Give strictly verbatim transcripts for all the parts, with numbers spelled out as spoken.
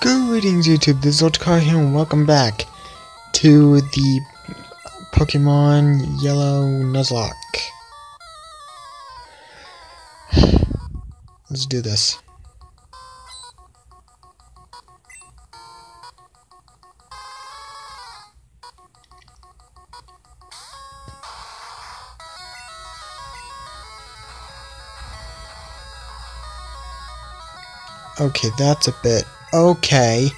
Greetings YouTube, this is Ultracar here and welcome back to the Pokemon Yellow Nuzlocke. Let's do this. Okay, that's a bit okay.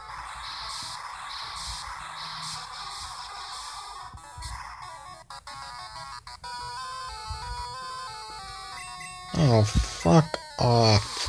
Oh, fuck off.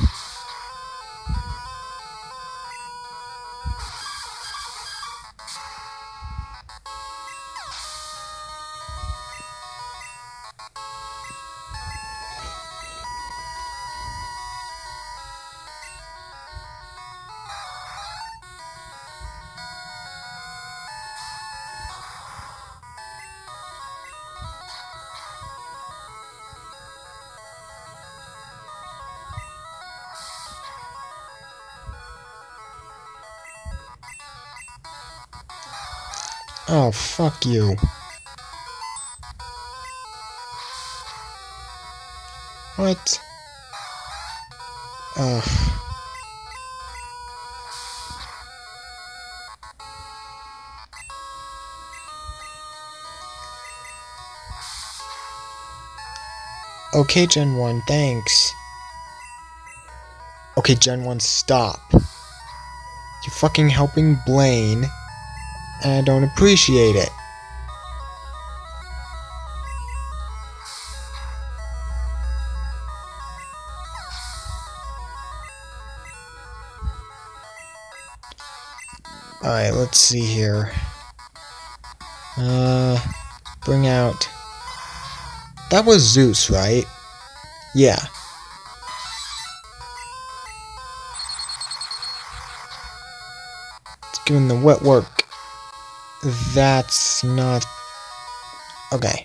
Oh, fuck you. What? Ugh. Okay, Gen one, thanks. Okay, Gen one, stop. You're fucking helping Blaine, and I don't appreciate it. Alright, let's see here. Uh, bring out... That was Zeus, right? Yeah. Let's give him the wet work. That's not... Okay.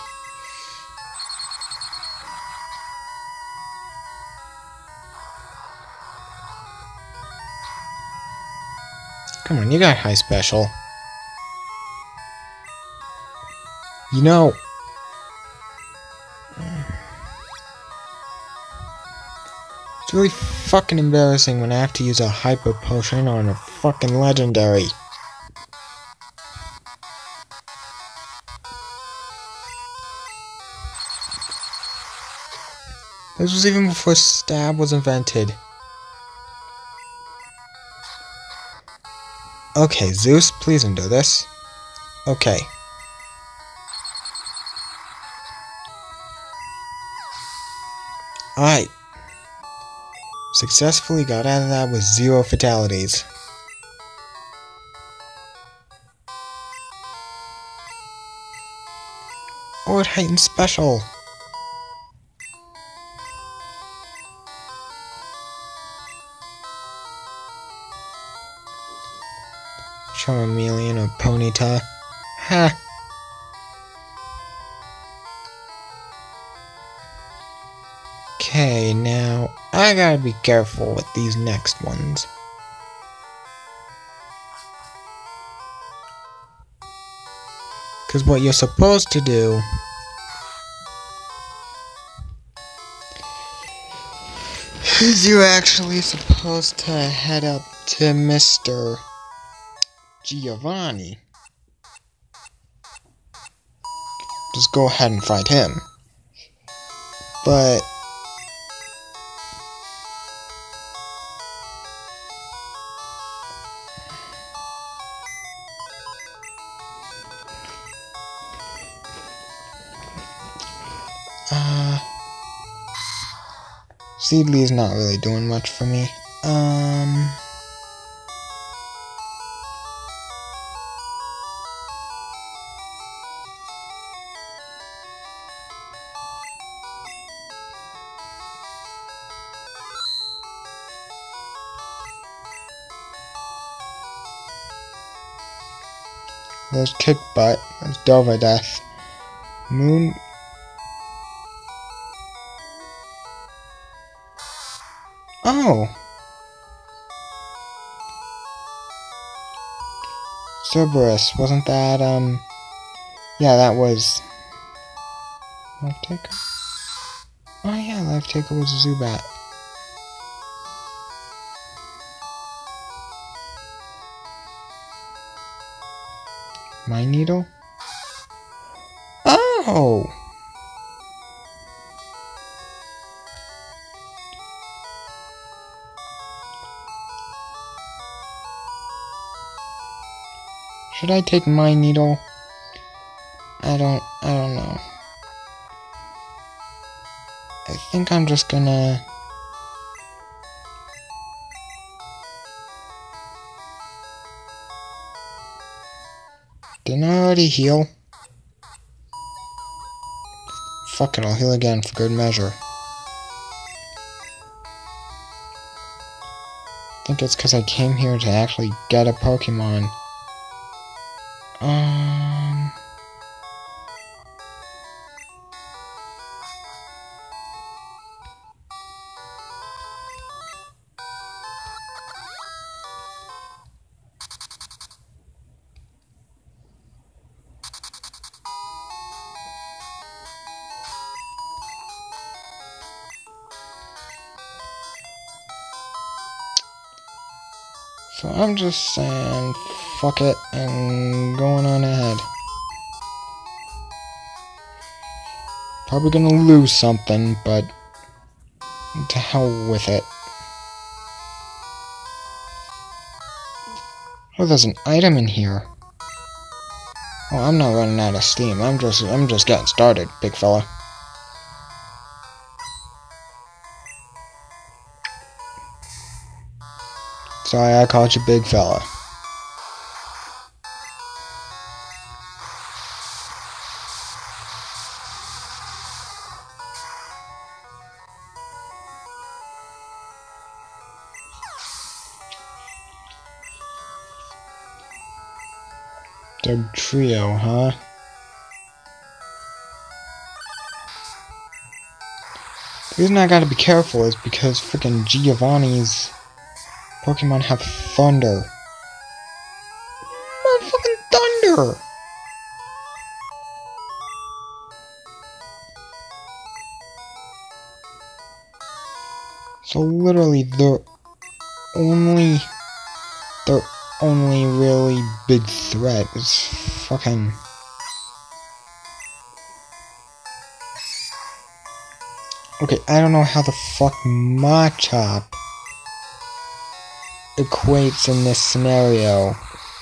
Come on, you got high special. You know... It's really fucking embarrassing when I have to use a hyper potion on a fucking legendary. This was even before stab was invented. Okay, Zeus, please undo this. Okay. Alright. Successfully got out of that with zero fatalities. Or it heightened special. Charmeleon or Ponyta. Ha! Okay, now I gotta be careful with these next ones. Because what you're supposed to do is you're actually supposed to head up to Mister Giovanni. Just go ahead and fight him. But uh Seedly is not really doing much for me. Um There's Kick Butt. There's Dova Death. Moon. Oh! Cerberus, wasn't that, um... yeah, that was... Life Taker? Oh yeah, Life Taker was a Zubat. My Needle? Oh! Should I take My Needle? I don't, I don't know. I think I'm just gonna... Didn't I already heal? Fuck it, I'll heal again for good measure. I think it's because I came here to actually get a Pokemon. Um... So I'm just saying, fuck it, and going on ahead. Probably gonna lose something, but to hell with it. Oh, there's an item in here. Oh, I'm not running out of steam. I'm just, I'm just getting started, big fella. Sorry, I called you big fella. Third trio, huh? The reason I gotta be careful is because freaking Giovanni's Pokemon have thunder. Motherfucking thunder! So literally, the only, the only really big threat is fucking... Okay, I don't know how the fuck Machop equates in this scenario.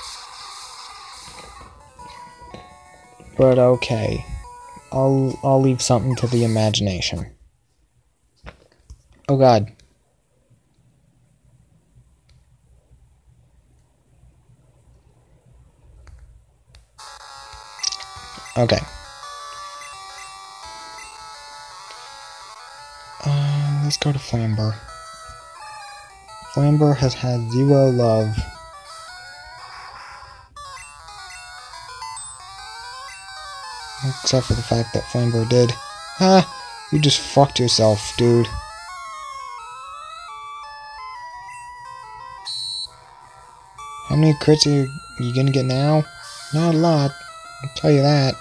But okay. I'll I'll leave something to the imagination. Oh god. Okay. Uh, let's go to Flamber. Flamber has had zero love. Except for the fact that Flamber did. Ah, you just fucked yourself, dude. How many crits are you gonna get now? Not a lot, I'll tell you that.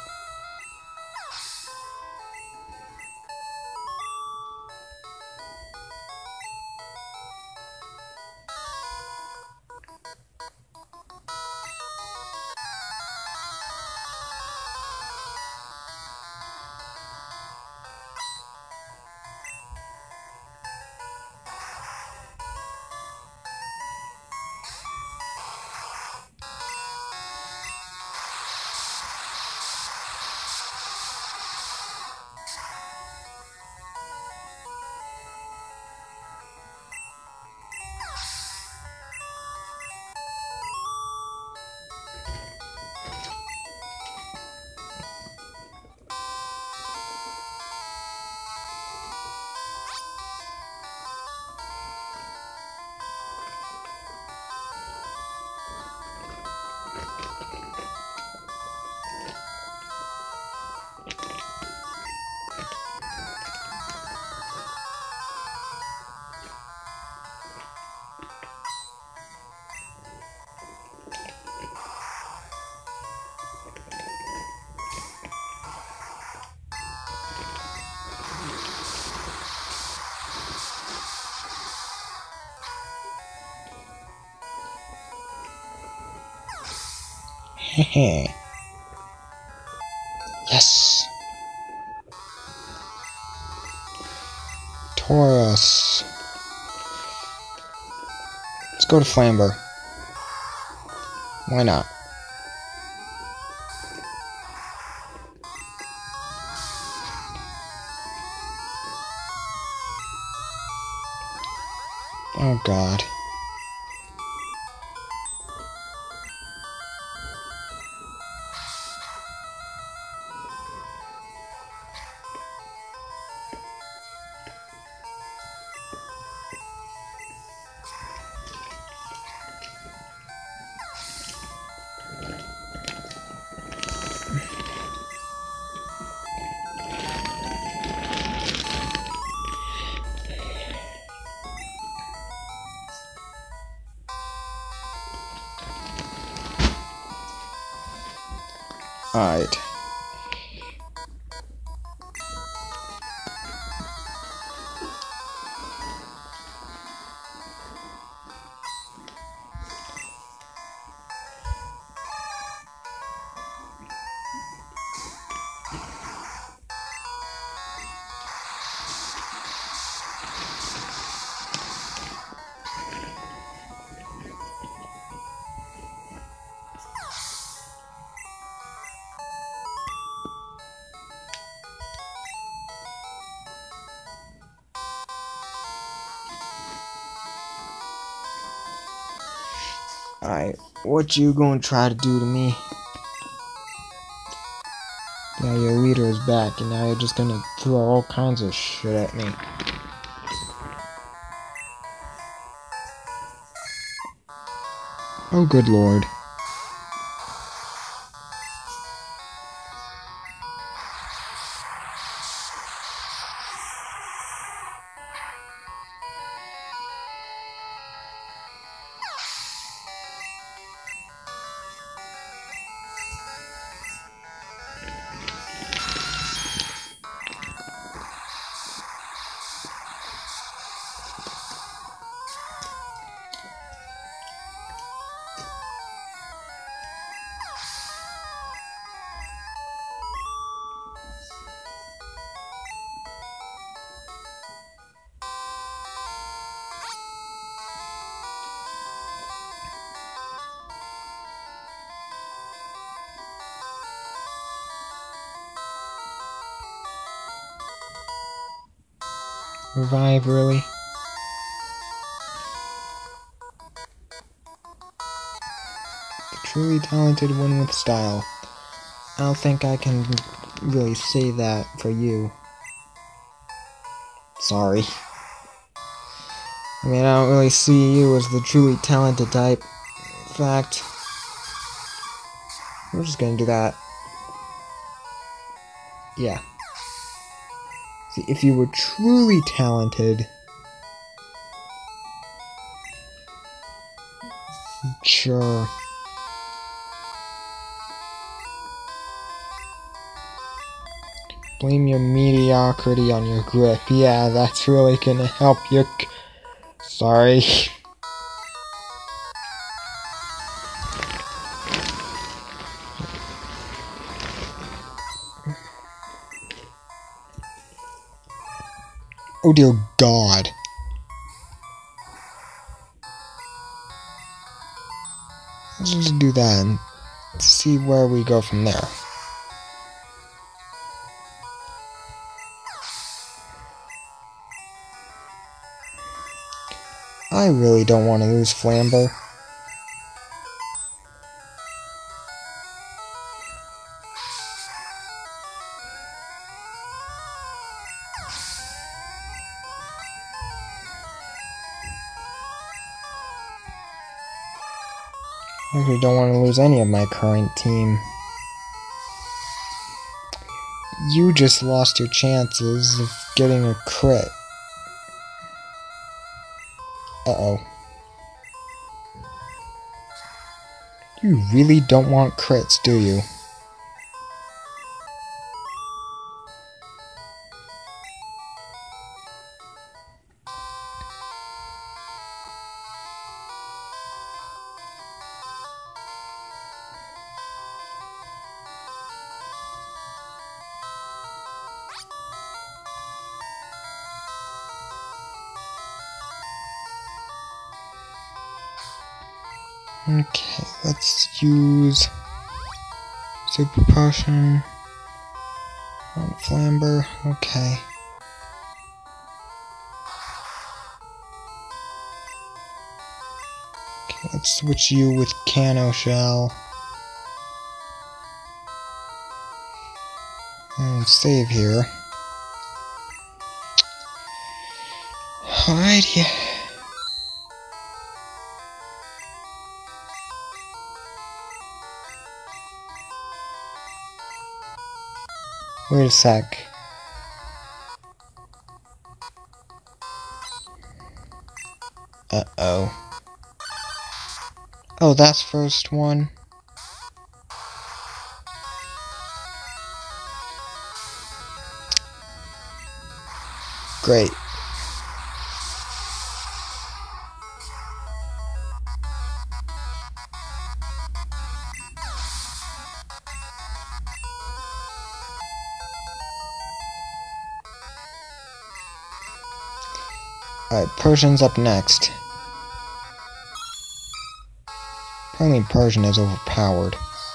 Hehe. Yes! Taurus. Let's go to Flamber. Why not? Oh god. Alright. Alright, what you gonna try to do to me? Yeah, your leader is back, and now you're just gonna throw all kinds of shit at me. Oh, good lord. Revive, really? The truly talented one with style. I don't think I can really say that for you. Sorry. I mean, I don't really see you as the truly talented type. In fact, we're just gonna do that. Yeah. See, if you were truly talented... Sure. Blame your mediocrity on your grip. Yeah, that's really gonna help you. Sorry. Oh dear God. Let's just do that and see where we go from there. I really don't want to lose Flamber. I really don't want to lose any of my current team. You just lost your chances of getting a crit. Uh-oh. You really don't want crits, do you? Okay, let's use super potion on Flamber. Okay. Okay, let's switch you with Cano Shell. And save here. Alright, yeah. Wait a sec. Uh-oh. Oh, that's first one. Great. Alright, Persian's up next. Apparently Persian is overpowered.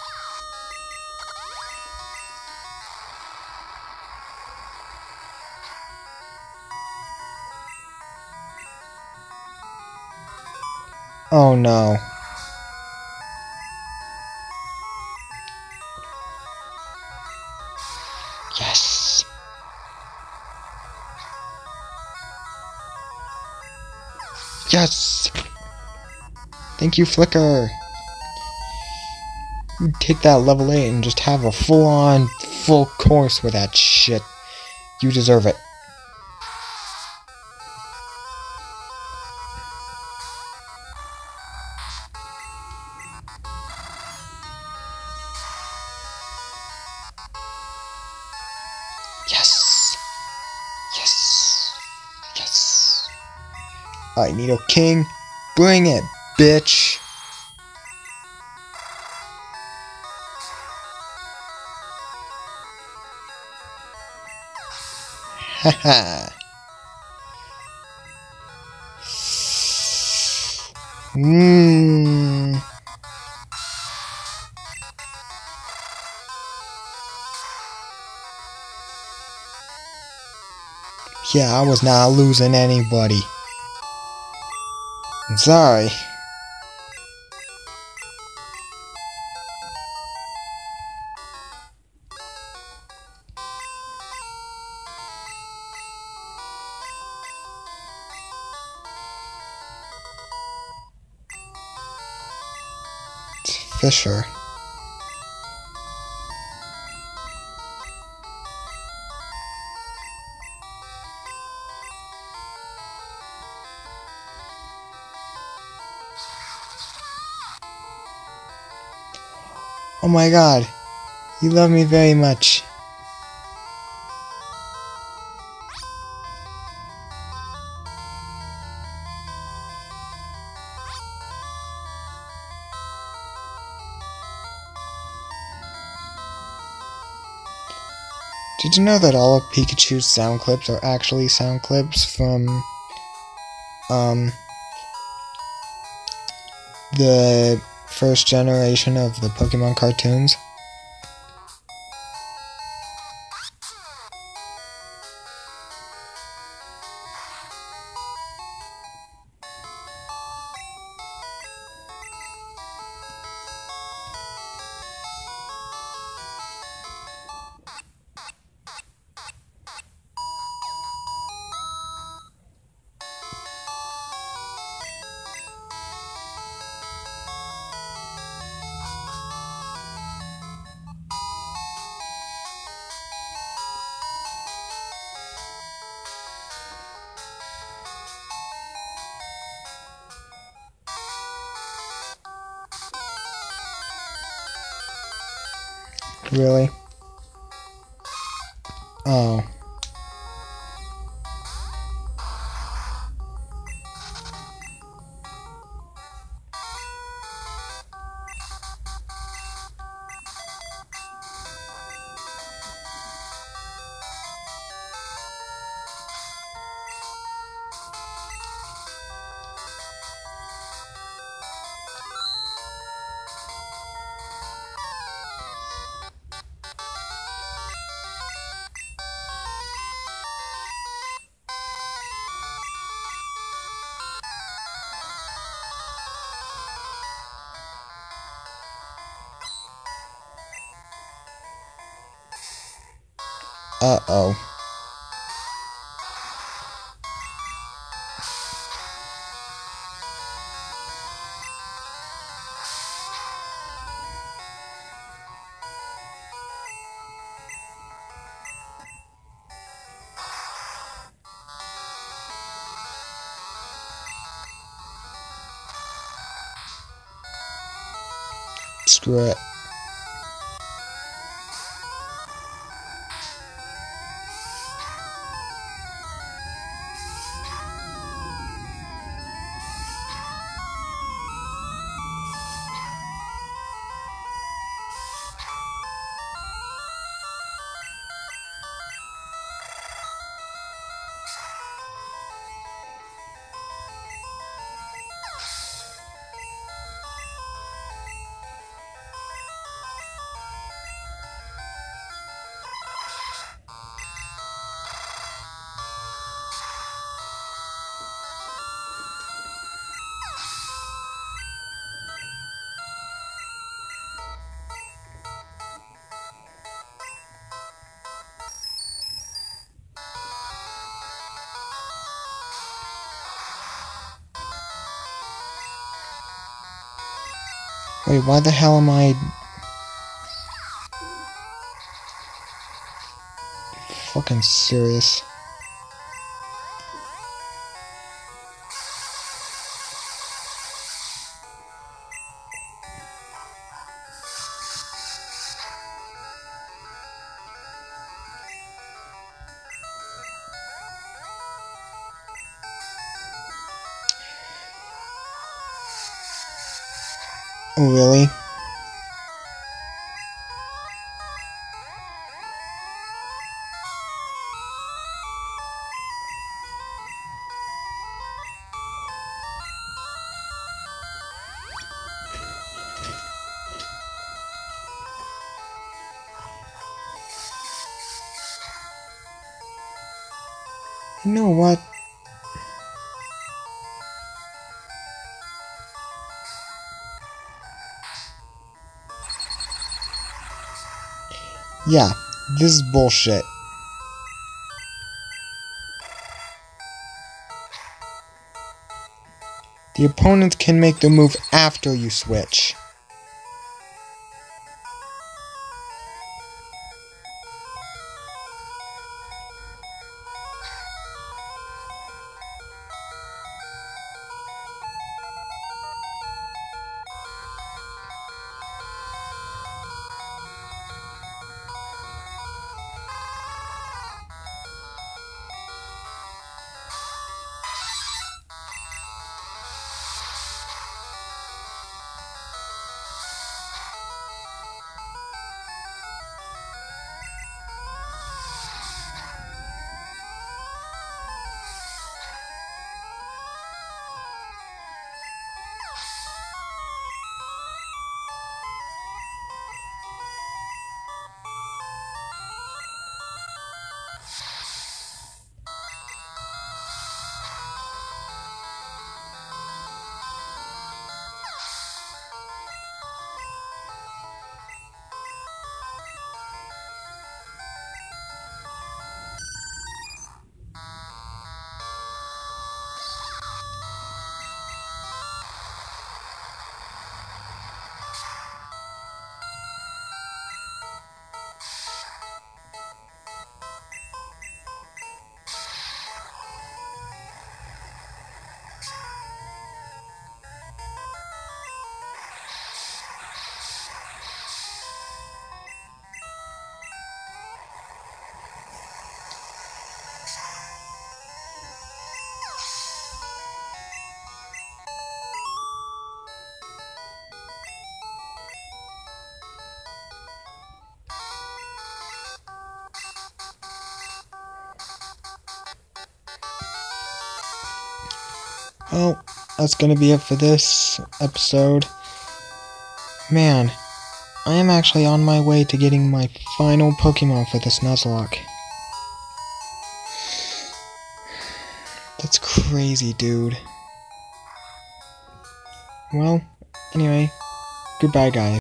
Oh no. Yes! Yes! Thank you, Flicker! You take that level eight and just have a full-on, full course with that shit. You deserve it. Yes! Yes! Yes! Alright, Nido King, bring it, bitch! Haha! Mmm. Yeah, I was not losing anybody. I'm sorry. It's Fisher. Oh my god, you love me very much. Did you know that all of Pikachu's sound clips are actually sound clips from, um, the first generation of the Pokemon cartoons? Really? Oh. Uh-oh. Screw it. Wait, why the hell am I... fucking serious? Oh, really? You know what? Yeah, this is bullshit. The opponent can make the move after you switch. Well, that's gonna be it for this episode. Man, I am actually on my way to getting my final Pokemon for this Nuzlocke. That's crazy, dude. Well, anyway, goodbye, guys.